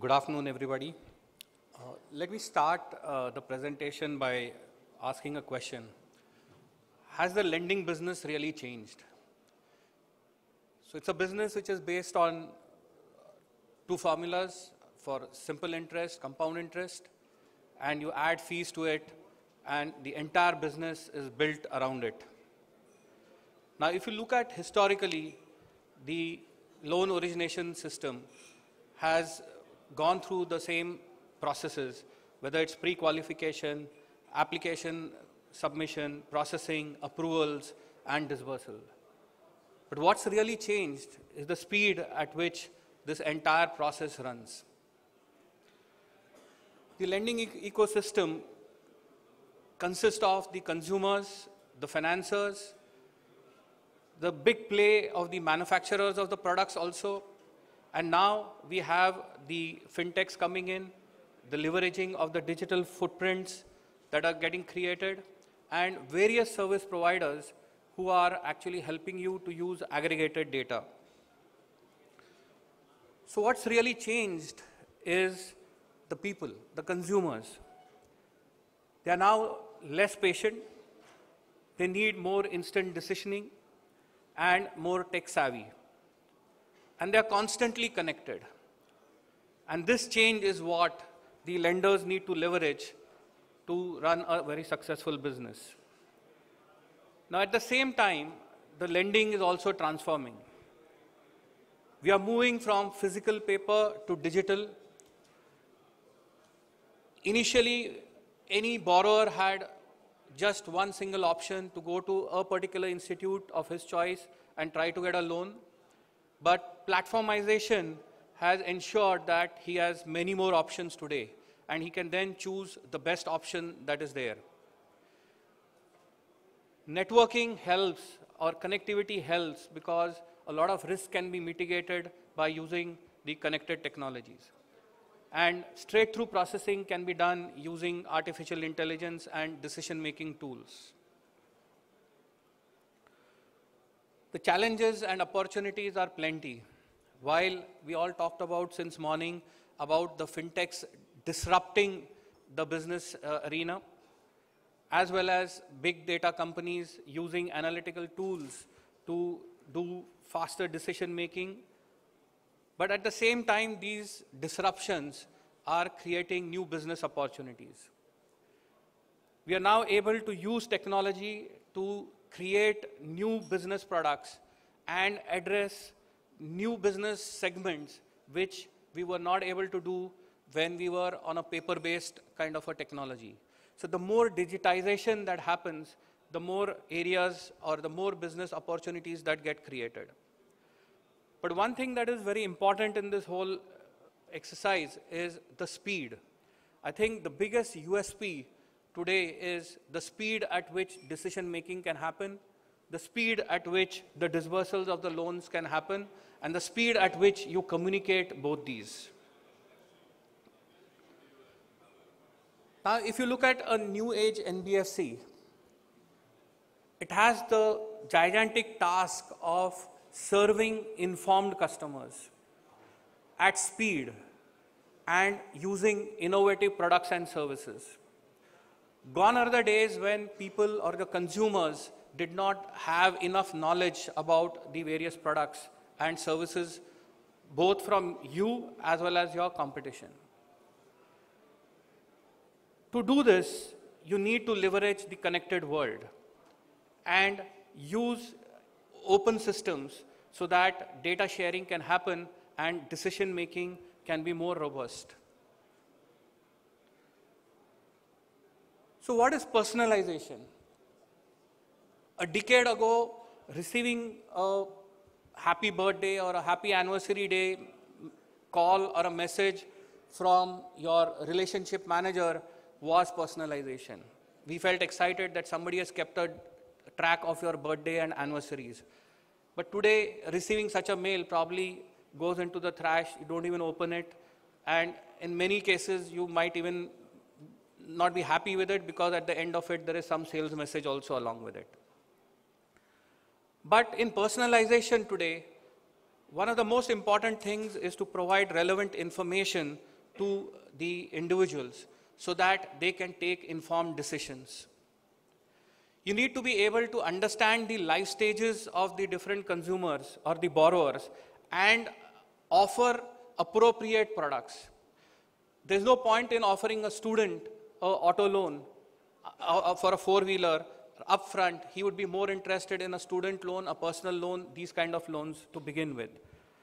Good afternoon, everybody. Let me start the presentation by asking a question. Has the lending business really changed? So it's a business which is based on two formulas for simple interest, compound interest, and you add fees to it, and the entire business is built around it. Now, if you look at historically, the loan origination system has gone through the same processes, whether it's pre-qualification, application, submission, processing, approvals, and disbursal. But what's really changed is the speed at which this entire process runs. The lending ecosystem consists of the consumers, the financiers, the big play of the manufacturers of the products also, and now we have the fintechs coming in, the leveraging of the digital footprints that are getting created, and various service providers who are actually helping you to use aggregated data. So what's really changed is the people, the consumers. They are now less patient, they need more instant decisioning and more tech savvy. And they are constantly connected. And this change is what the lenders need to leverage to run a very successful business. Now, at the same time, the lending is also transforming. We are moving from physical paper to digital. Initially, any borrower had just one single option to go to a particular institute of his choice and try to get a loan. But platformization has ensured that he has many more options today, and he can then choose the best option that is there. Networking helps, or connectivity helps, because a lot of risk can be mitigated by using the connected technologies. And straight-through processing can be done using artificial intelligence and decision-making tools. The challenges and opportunities are plenty. While we all talked about since morning about the fintechs disrupting the business arena, as well as big data companies using analytical tools to do faster decision making. But at the same time, these disruptions are creating new business opportunities. We are now able to use technology to create new business products and address new business segments which we were not able to do when we were on a paper-based kind of a technology. So the more digitization that happens, the more areas or the more business opportunities that get created. But one thing that is very important in this whole exercise is the speed. I think the biggest USP today is the speed at which decision making can happen, the speed at which the disbursals of the loans can happen, and the speed at which you communicate both these. Now, if you look at a new age NBFC, it has the gigantic task of serving informed customers at speed and using innovative products and services. Gone are the days when people or the consumers did not have enough knowledge about the various products and services, both from you as well as your competition. To do this, you need to leverage the connected world and use open systems so that data sharing can happen and decision making can be more robust. So what is personalization? A decade ago, receiving a happy birthday or a happy anniversary day call or a message from your relationship manager was personalization. We felt excited that somebody has kept a track of your birthday and anniversaries. But today, receiving such a mail probably goes into the trash, you don't even open it, and in many cases, you might even not be happy with it because at the end of it, there is some sales message also along with it. But in personalization today, one of the most important things is to provide relevant information to the individuals so that they can take informed decisions. You need to be able to understand the life stages of the different consumers or the borrowers and offer appropriate products. There's no point in offering a student an auto loan for a four-wheeler upfront. He would be more interested in a student loan, a personal loan, these kind of loans to begin with.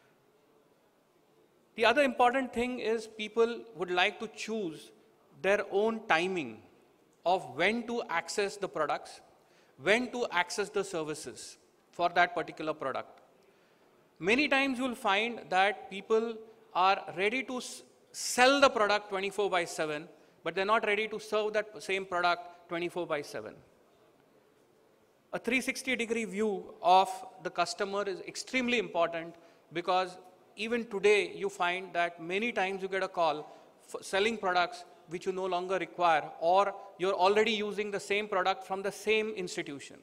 The other important thing is people would like to choose their own timing of when to access the products, when to access the services for that particular product. Many times you'll find that people are ready to sell the product 24/7, but they're not ready to serve that same product 24/7. A 360-degree view of the customer is extremely important, because even today you find that many times you get a call for selling products which you no longer require, or you're already using the same product from the same institution.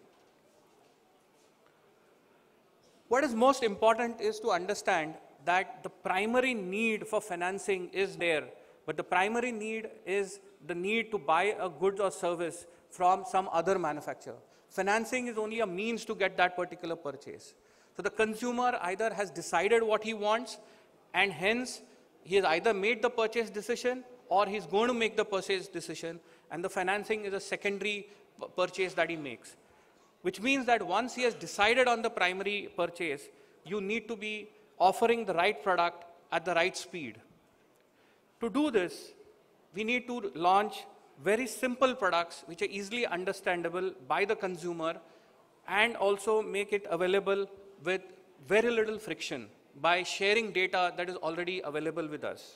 What is most important is to understand that the primary need for financing is there, but the primary need is the need to buy a goods or service from some other manufacturer. Financing is only a means to get that particular purchase. So the consumer either has decided what he wants, and hence he has either made the purchase decision or he's going to make the purchase decision, and the financing is a secondary purchase that he makes. Which means that once he has decided on the primary purchase, you need to be offering the right product at the right speed. To do this, we need to launch very simple products which are easily understandable by the consumer, and also make it available with very little friction by sharing data that is already available with us.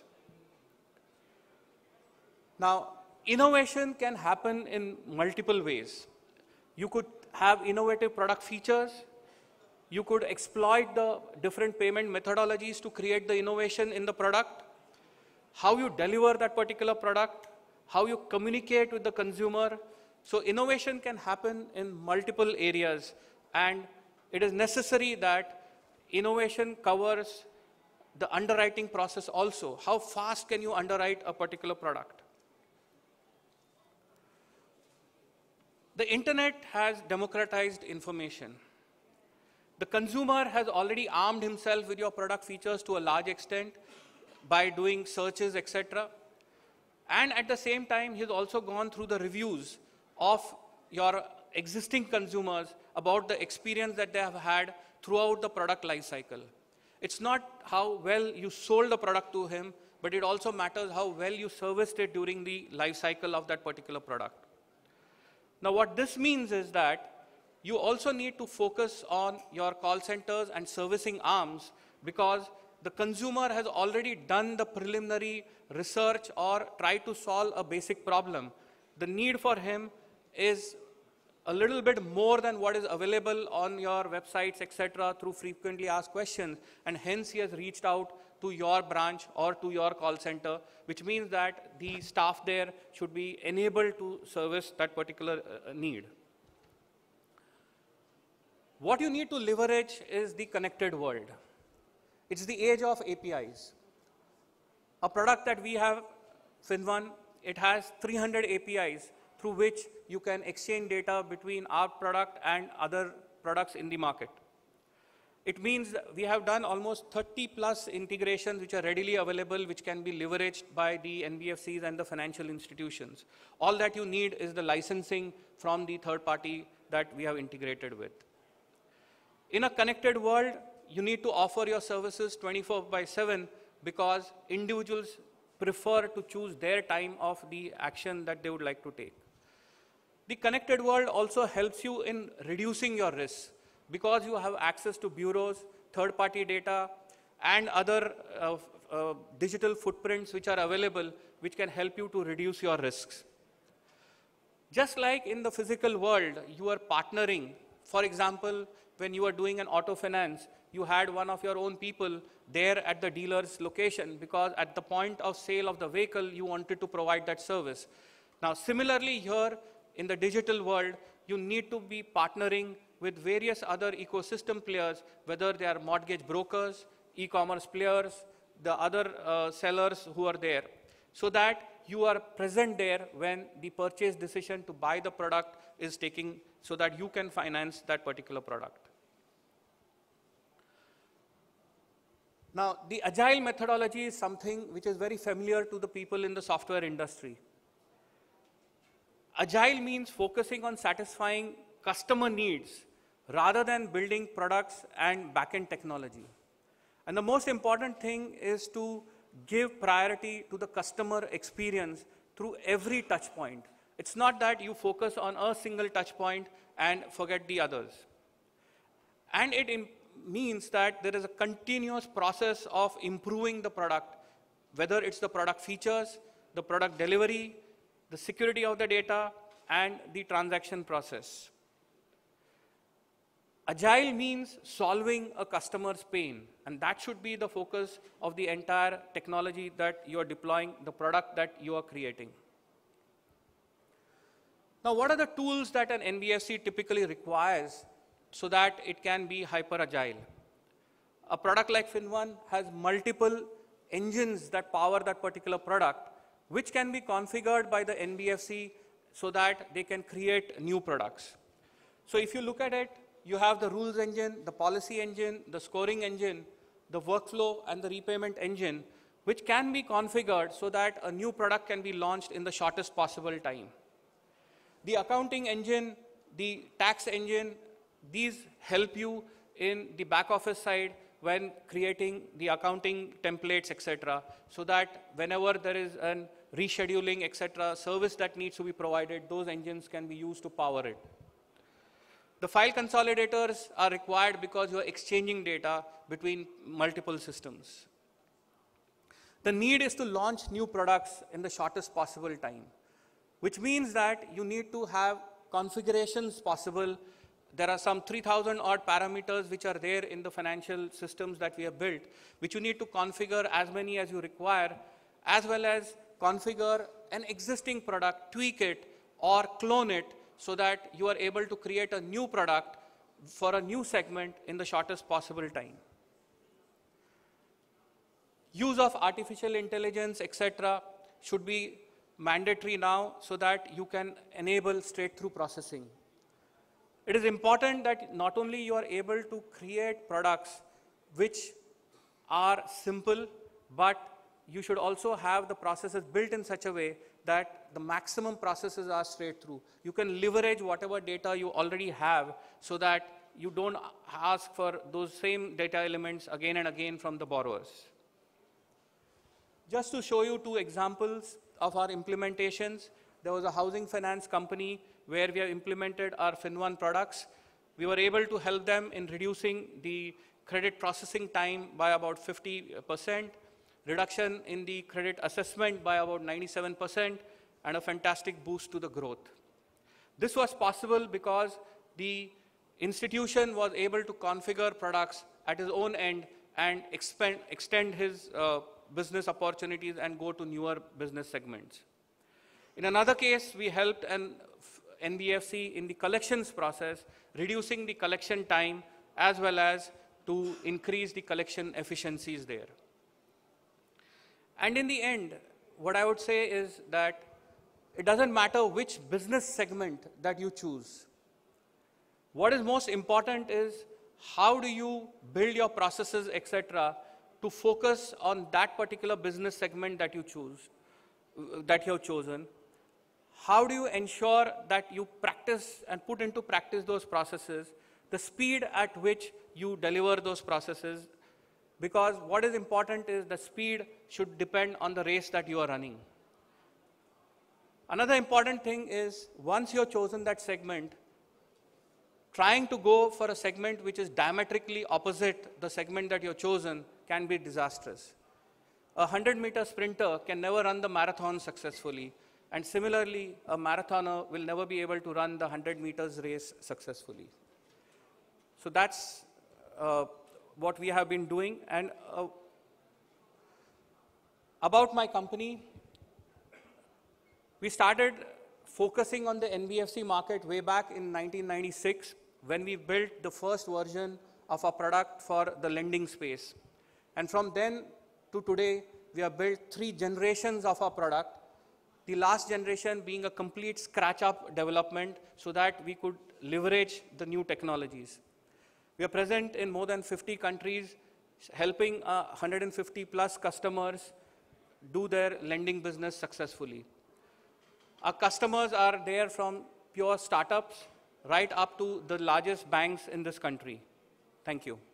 Now, innovation can happen in multiple ways. You could have innovative product features. You could exploit the different payment methodologies to create the innovation in the product. How you deliver that particular product, how you communicate with the consumer. So innovation can happen in multiple areas, and it is necessary that innovation covers the underwriting process also. How fast can you underwrite a particular product? The internet has democratized information. The consumer has already armed himself with your product features to a large extent by doing searches, etc. And at the same time, he's also gone through the reviews of your existing consumers about the experience that they have had throughout the product life cycle. It's not how well you sold the product to him, but it also matters how well you serviced it during the life cycle of that particular product. Now, what this means is that you also need to focus on your call centers and servicing arms, because the consumer has already done the preliminary research or tried to solve a basic problem. The need for him is a little bit more than what is available on your websites, etc., through frequently asked questions, and hence he has reached out to your branch or to your call center, which means that the staff there should be enabled to service that particular need. What you need to leverage is the connected world. It's the age of APIs. A product that we have, FinOne, it has 300 APIs through which you can exchange data between our product and other products in the market. It means that we have done almost 30+ integrations which are readily available, which can be leveraged by the NBFCs and the financial institutions. All that you need is the licensing from the third party that we have integrated with. In a connected world, you need to offer your services 24/7, because individuals prefer to choose their time of the action that they would like to take. The connected world also helps you in reducing your risks, because you have access to bureaus, third-party data, and other digital footprints which are available, which can help you to reduce your risks. Just like in the physical world, you are partnering. For example, when you are doing an auto finance, you had one of your own people there at the dealer's location, because at the point of sale of the vehicle, you wanted to provide that service. Now, similarly here in the digital world, you need to be partnering with various other ecosystem players, whether they are mortgage brokers, e-commerce players, the other sellers who are there. so that you are present there when the purchase decision to buy the product is taking, so that you can finance that particular product. Now, the Agile methodology is something which is very familiar to the people in the software industry. Agile means focusing on satisfying customer needs rather than building products and back-end technology. And the most important thing is to give priority to the customer experience through every touch point. It's not that you focus on a single touch point and forget the others. And it means that there is a continuous process of improving the product, whether it's the product features, the product delivery, the security of the data, and the transaction process. Agile means solving a customer's pain, and that should be the focus of the entire technology that you are deploying, the product that you are creating. Now, what are the tools that an NBFC typically requires so that it can be hyper-agile? A product like FinOne has multiple engines that power that particular product, which can be configured by the NBFC so that they can create new products. So if you look at it, you have the rules engine, the policy engine, the scoring engine, the workflow, and the repayment engine, which can be configured so that a new product can be launched in the shortest possible time. The accounting engine, the tax engine, these help you in the back office side when creating the accounting templates, etc., so that whenever there is a rescheduling, etc., service that needs to be provided, those engines can be used to power it. The file consolidators are required because you are exchanging data between multiple systems. The need is to launch new products in the shortest possible time, which means that you need to have configurations possible. There are some 3,000 odd parameters which are there in the financial systems that we have built, which you need to configure as many as you require, as well as configure an existing product, tweak it, or clone it so that you are able to create a new product for a new segment in the shortest possible time. Use of artificial intelligence, etc., should be mandatory now so that you can enable straight-through processing. It is important that not only you are able to create products which are simple, but you should also have the processes built in such a way that the maximum processes are straight through. You can leverage whatever data you already have so that you don't ask for those same data elements again and again from the borrowers. Just to show you two examples of our implementations, there was a housing finance company where we have implemented our FinOne products. We were able to help them in reducing the credit processing time by about 50%, reduction in the credit assessment by about 97%, and a fantastic boost to the growth. This was possible because the institution was able to configure products at his own end and extend his business opportunities and go to newer business segments. In another case, we helped an NBFC in the collections process, reducing the collection time as well as to increase the collection efficiencies there. And in the end, what I would say is that it doesn't matter which business segment that you choose. What is most important is how do you build your processes, etc., to focus on that particular business segment that you choose, that you have chosen. How do you ensure that you practice and put into practice those processes, the speed at which you deliver those processes, because what is important is the speed should depend on the race that you are running. Another important thing is once you have chosen that segment, trying to go for a segment which is diametrically opposite the segment that you have chosen can be disastrous. A 100-meter sprinter can never run the marathon successfully. And similarly, a marathoner will never be able to run the 100 meters race successfully. So that's what we have been doing. And about my company, we started focusing on the NBFC market way back in 1996 when we built the first version of our product for the lending space. And from then to today, we have built 3 generations of our product. The last generation being a complete scratch-up development so that we could leverage the new technologies. We are present in more than 50 countries, helping 150 plus customers do their lending business successfully. Our customers are there from pure startups right up to the largest banks in this country. Thank you.